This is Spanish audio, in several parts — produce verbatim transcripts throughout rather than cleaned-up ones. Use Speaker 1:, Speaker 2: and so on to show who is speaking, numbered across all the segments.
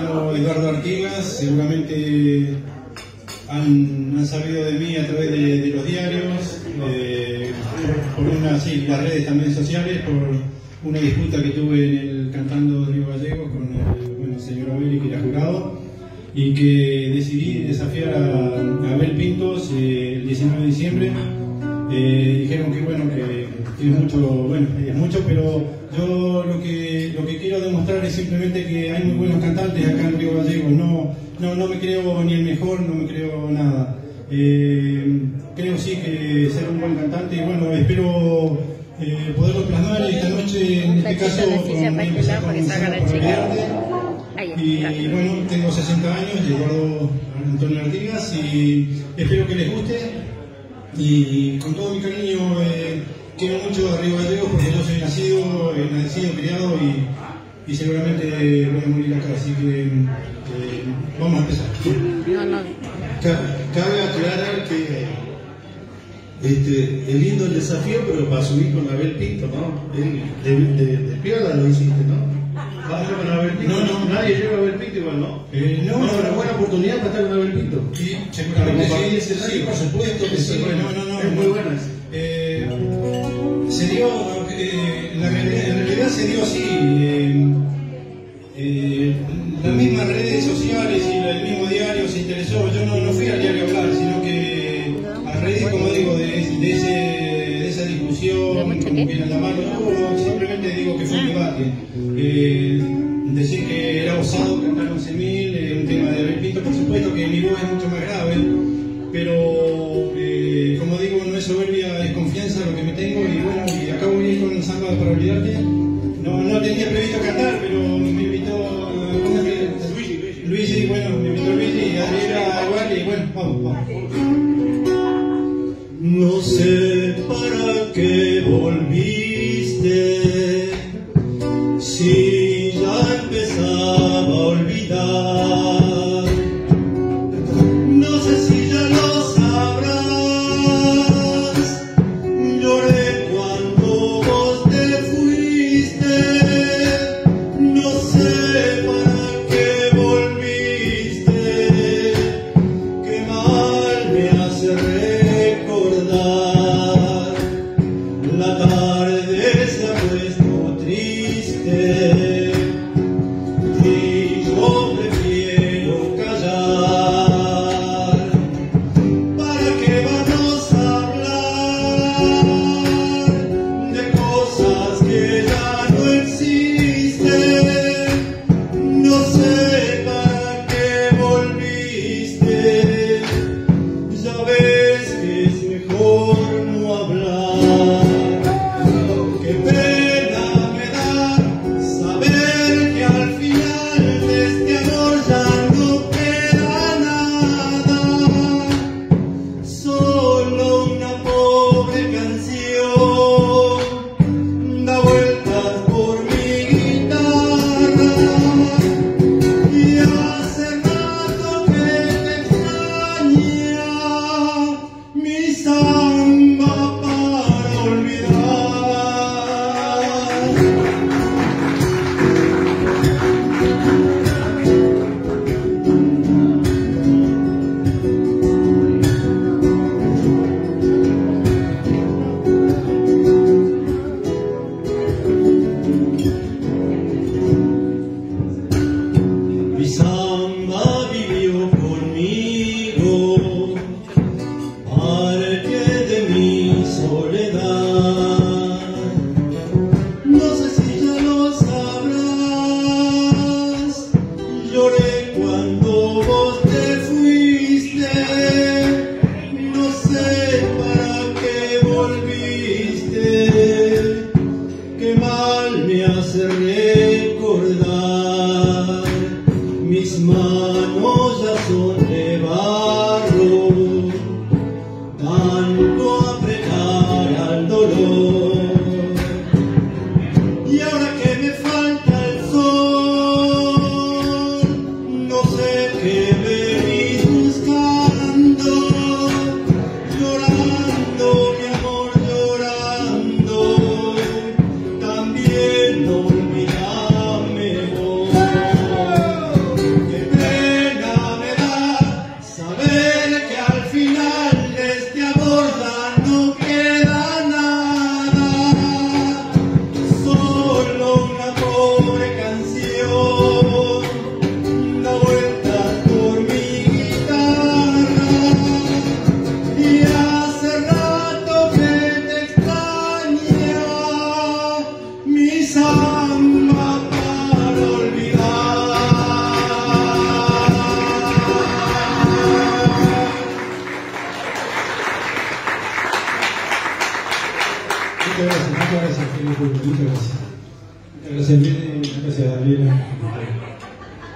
Speaker 1: llamo Eduardo Artigas, seguramente han, han sabido de mí a través de, de los diarios, eh, por una, sí, las redes también sociales, por una disputa que tuve en el Cantando Río Gallegos con el bueno, señor Abel, que era jurado, y que decidí desafiar a, a Abel Pintos eh, el diecinueve de diciembre. Eh, dijeron que bueno, que, que es mucho, bueno, es mucho, pero yo lo que, lo que quiero demostrar es simplemente que hay muy buenos cantantes acá en Río Gallegos. No, no, no me creo ni el mejor, no me creo nada. Eh, creo sí que ser un buen cantante y bueno, espero eh, poderlo plasmar esta noche, en este caso con, empezar con y bueno, tengo sesenta años, Eduardo Antonio Artigas, y espero que les guste. Y con todo mi cariño, eh, quiero mucho a Río Gallegos porque yo soy nacido, eh, nacido, criado y, y seguramente voy a morir acá, así que eh, vamos a empezar.
Speaker 2: No, no.
Speaker 3: Cabe aclarar que este, es lindo el desafío, pero para subir con Abel Pinto, ¿no? Él, de, de, de piola lo hiciste, ¿no? ¿Vas con Abel Pinto? No, no, nadie lleva a Abel Pinto igual, ¿no? Eh, no, no, una buena oportunidad para estar con Abel Pinto.
Speaker 1: Sí, seguramente sí,
Speaker 3: sí, por supuesto que sí.
Speaker 1: No, no, no,
Speaker 3: es muy buena.
Speaker 1: Eh, se dio, eh, la realidad, en realidad se dio así. Eh, eh, las mismas redes sociales y el mismo diario se interesó. Yo no, no fui al diario a hablar, sino que a raíz, como digo, de, de, ese, de esa discusión, como quieran llamarlo, yo simplemente digo que fue un debate. Eh, decir que era osado cantar once mil, eh, un tema de Abel Pinto, por supuesto que mi voz es mucho más grave, pero eh, como digo, no es soberbia, es confianza lo que me tengo. Y bueno, y acabo de ir con el Samba para olvidarte. No, no tenía previsto cantar, pero me invitó Luigi, Luigi, bueno, me invitó Luigi y Adriana igual, y bueno, vamos, vamos.
Speaker 3: No sé para qué volviste, si ya empezaba a olvidar. No sé si ya lo sabrás. Lloré cuando vos te fuiste. No sé para qué volviste. Qué mal me hace recordar. La tarde se ha puesto triste y yo prefiero callar. ¿Para qué vamos a hablar de cosas que ya no existen? No sé para qué volviste. Ya ves que es mejor no hablar. Qué pena me da saber que al final de este amor ya no queda nada, solo una pobre canción da vueltas por mi guitarra. Y hace rato que te extraña mi samba para olvidar. Mi samba vivió conmigo, parte de mi soledad. No sé si ya lo sabrás. Lloré cuando vos te fuiste. No sé para qué volviste. Qué mal me hace recordar. Mis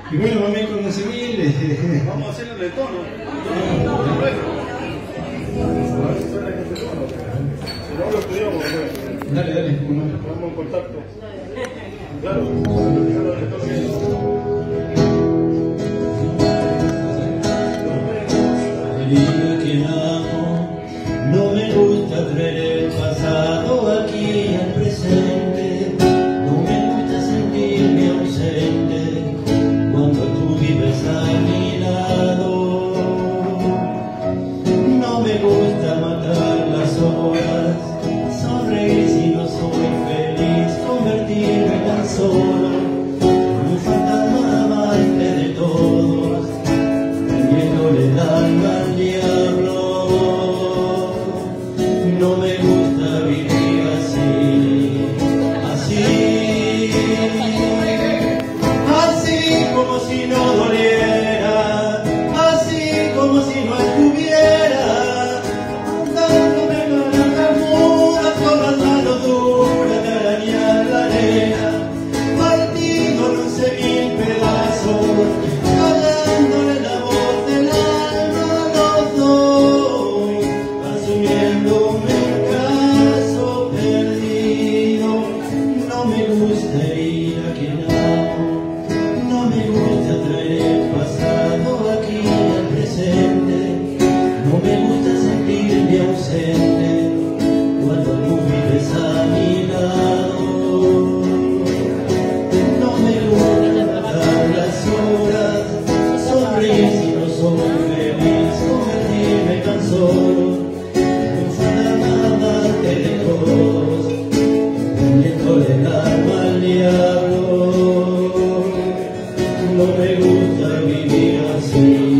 Speaker 1: Y bueno, vamos con once mil. Eh,
Speaker 3: Vamos a hacerlo en el tono. Si no lo estudiamos,
Speaker 1: dale, dale, como no.
Speaker 3: estamos en contacto. Claro,
Speaker 2: Querida, quien amo, no me gusta traer el pasado aquí al presente, no me gusta sentirme ausente cuando tú vives a mi lado, no me gusta matar las horas, sonreír si no soy feliz, convertirme tan solo en un fantasma amante de todos, vendiéndole el alma al diablo. No me gusta vivir así, así, así como si no doliera, así como si no estuviera, dándome naranjas mudas con las manos duras de arañar la arena, partido en once mil pedazos, callándole la voz del alma a los dos, asumiéndome un caso perdido. No me gusta herir a quien amo, no me gusta traer el pasado aquí al presente, no me gusta sentirme ausente cuando tú vives a mi lado, no me gusta matar las horas, sonreír si no soy feliz, convertirme tan solo en un fantasma amante de todos, vendiéndole el alma al diablo. No me gusta vivir así.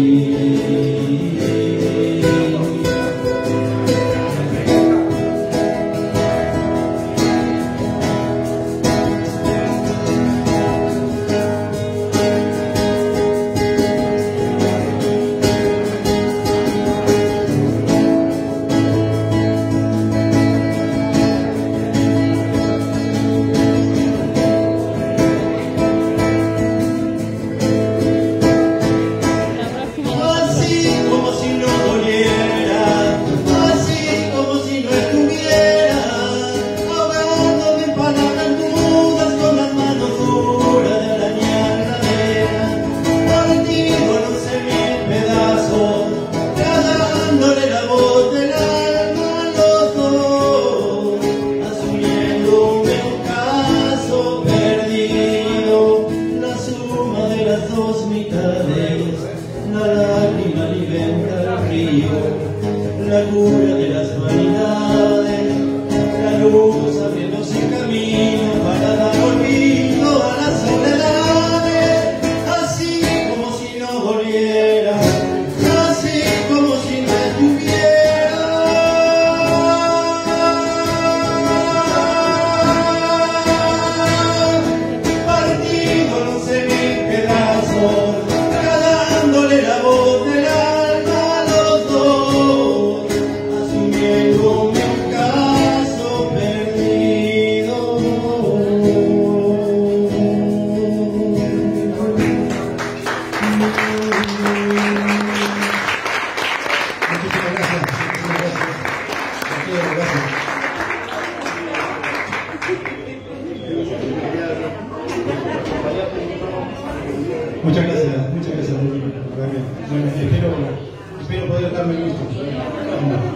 Speaker 2: Así como si no doliera, así como si no estuviera, ahogándome en palabras mudas con las manos duras de arañar la arena, partido en once mil pedazos, callándole la voz del alma a los dos, asumiéndome un caso perdido, la suma de las dos mitades. La lágrima alimenta el río, la cura de las vanidades, la luz abriéndose camino para dar olvido a las soledades, así como si no doliera, así como si no estuviera, partido en once mil pedazos, dándole la voz del alma a los dos, asumiéndome un caso perdido.
Speaker 1: Muchísimas gracias. Muchísimas gracias. Muchas gracias, muchas gracias. Bueno, espero, espero poder darme gusto.